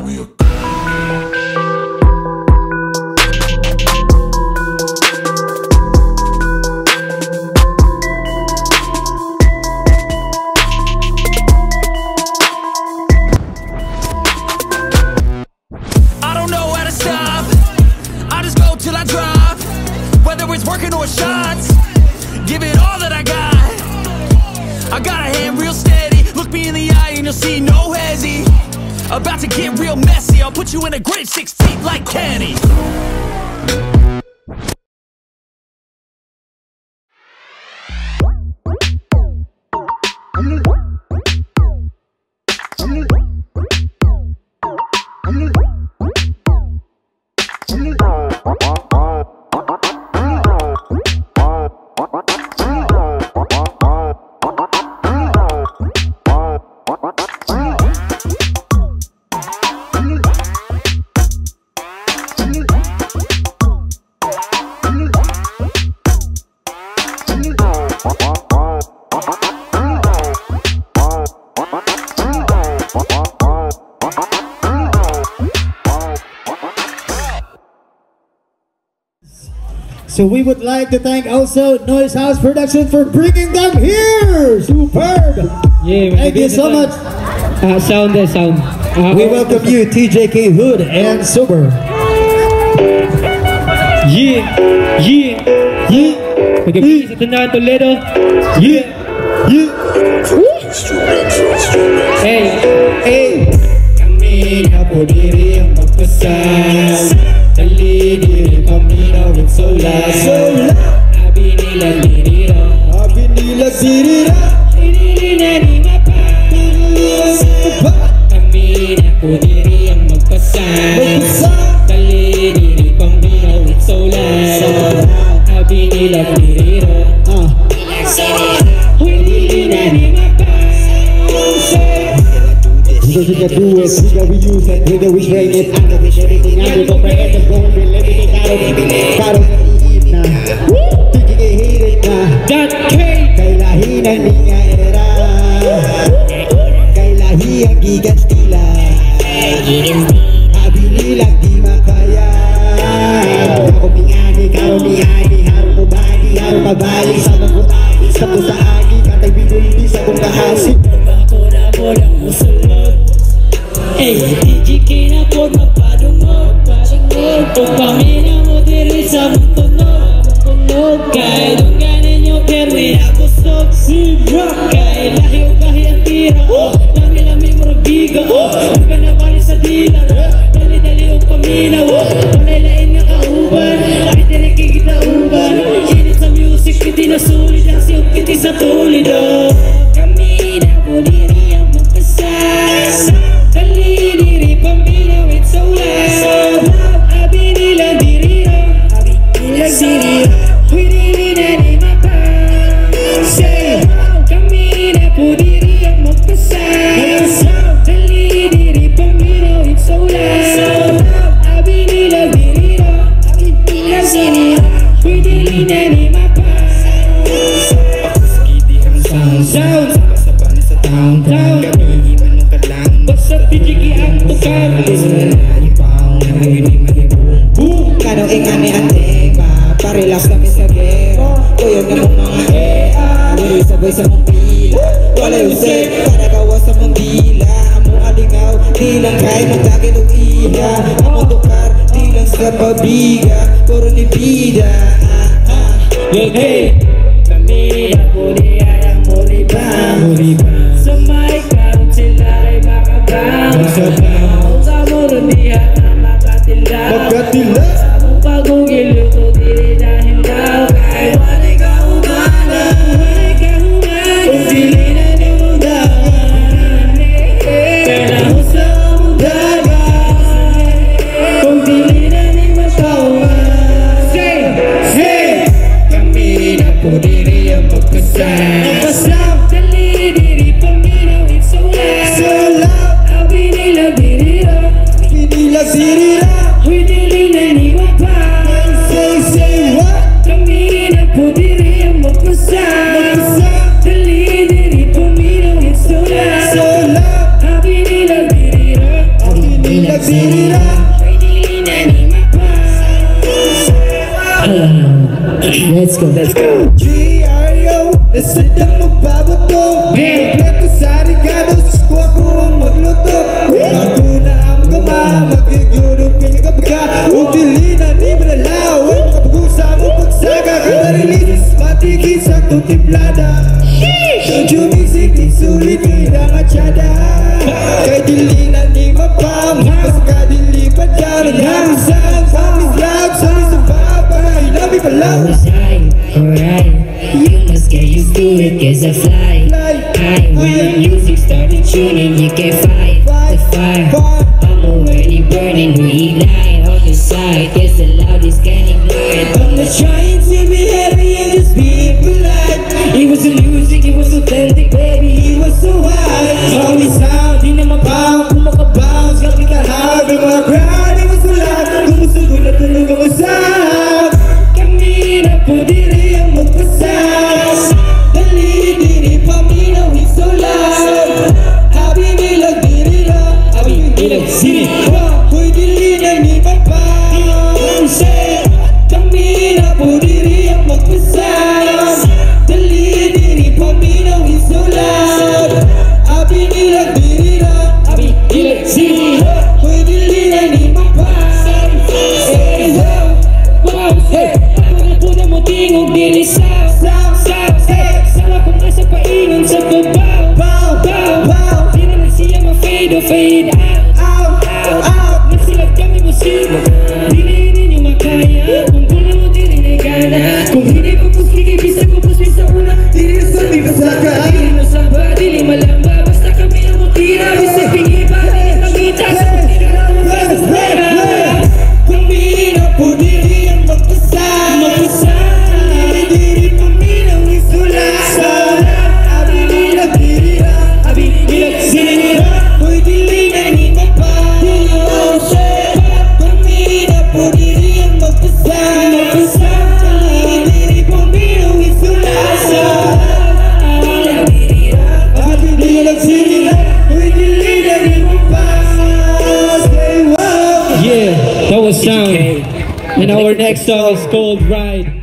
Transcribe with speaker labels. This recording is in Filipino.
Speaker 1: Working on shots, give it all that I got. I got a hand real steady, look me in the eye and you'll see no hezzy. About to get real messy, I'll put you in a grid 6 feet like Kenny.
Speaker 2: So we would like to thank also Noise House Production for bringing them here. Superb.
Speaker 3: Yeah,
Speaker 2: thank you so much.
Speaker 3: Sound.
Speaker 2: We welcome you, TJK Hood and Sober.
Speaker 3: Yeah. Pag-ibig sa Tandaan Toledo. Yeah.
Speaker 2: Hey.
Speaker 3: Kami na po diri ang magpasal. Dali-diri kami na with sola. Abi nila dirira. Hindi na ni mapas. Kami na po diri ang magpasal. Dali-diri kami na with sola. Abi nila dirira. Hindi na ni mapas.
Speaker 2: So we can do it, we use it, we bring it out of it, everything out of it, comprehend the bone, we live it out of it, out of it na, tigigihit na, kay lahi na niya era, kay lahi ang gigantila, abi nilang di makaya, karong mihani, harong mabani, harong mabalik sa magutami, sa kusaagi, katay binuli sa kong kahasip.
Speaker 3: Hey, TJK na po magpadungog. Kung pamina mo diri sa tunog. Kahit ungganin nyo pero inabusog. Kahit lahi o kahi ang tira. Lami-lami mo rabiga. Huwag ka na bali sa dila. Dali-dali o pamina. Palailain nga kauban. Kahit diri kikita uban. Kinit sa music, kiti na sulit. Ang siyong kiti sa tulid. Kami na po diri ang magpasal. Dali-diri pamina with sola. Abi nila dirira. Hindi na ni mapas. Kami na po diri ang magpasal. Dali-diri pamina with sola. Abi nila dirira. Hindi na ni mapas. Sound sa town. Basta TJK ang tukar.
Speaker 2: Kanong ingani ate ba, parelax kami sa gera. Kuyon na mong mga ea, diri sabay sa mong pila. Walay usay, para gawa sa mong dila. Amo alingaw, di lang kay magtagin og iha. Amo tukar, di lang sa pabiga. Puro ni bida.
Speaker 3: Hey, kami na po di ayang moribang. Sa may karoon sila ay makabang. Sa muro niya na makatilaw. Sa mong bagong iluto diri dahil daw. Kahit walay ka humana, kung dili na ni mong dawan. Kailangan sa mong dagan, kung dili na ni matawan. Hey, kami na po diri ang magkasal. Dali-diri Let's go.
Speaker 2: GRO, nasadang magbabato Kompleto sa regalo, sus ko ako ang magluto Bago na ang gama, magyayurong pinagabga Utili na di malalaw, ay makapagusa mo pagsaga Kada releases, matigit sa tutimplada Don't you music, di sulit, hirang atyada Kay dili na di mapam, mas ka dili pa dyan Nagharusan, family's vlog, sorry sa baba Hinabi pa lang
Speaker 3: Alright, you must get used to it, cause I fly high. When the music started tuning, you can't fight the fire. I'm already burning, reignite on the side. Guess the loudest can ignite.
Speaker 2: I'm not trying to be heavy, I'm just being polite
Speaker 3: It was the music, it was authentic, baby.
Speaker 2: He was so high, all his sound di na mabaw, kung makabounce Kang ikahag ng mga crowd, he was so loud Kumusugod na tulog ang usap Kami na po diri ang magpasas Dali-diri paminaw, he's so loud Habi nilag diri na, habi nilag siri Hoy dili na ni papa Kami na po diri ang magpasas Dali-diri paminaw, he's so loud Habi nilag diri na, habi nilag siri Hoy dili na ni papa
Speaker 3: Puna mo tingog dili sa Sama kong nasa paingon sa babaw Di na siya ma-fade o fade out Nasilag kami musik Di na ninyo makaya Kung puna mo dili na gana Kung hindi pa pusli kay bisa ko pusli sa una
Speaker 2: Dili na sa di masaka
Speaker 3: Dili mo samba, dili malamba Basta kami ang mutira Bisip pingi pa, dili pangita Sa mutira na mo versus pera
Speaker 2: Kami na po diri ang magpasas Dili paminaw, he's so loud Habi nilag diri na, habi nilag siri Hoy dili na ni papa Kami na po diri ang magpasas Dili paminaw, he's so loud Habi nilag siri Hoy dili na ni papa Say wow.
Speaker 3: Yeah, that was sound. And our next song is called Ride.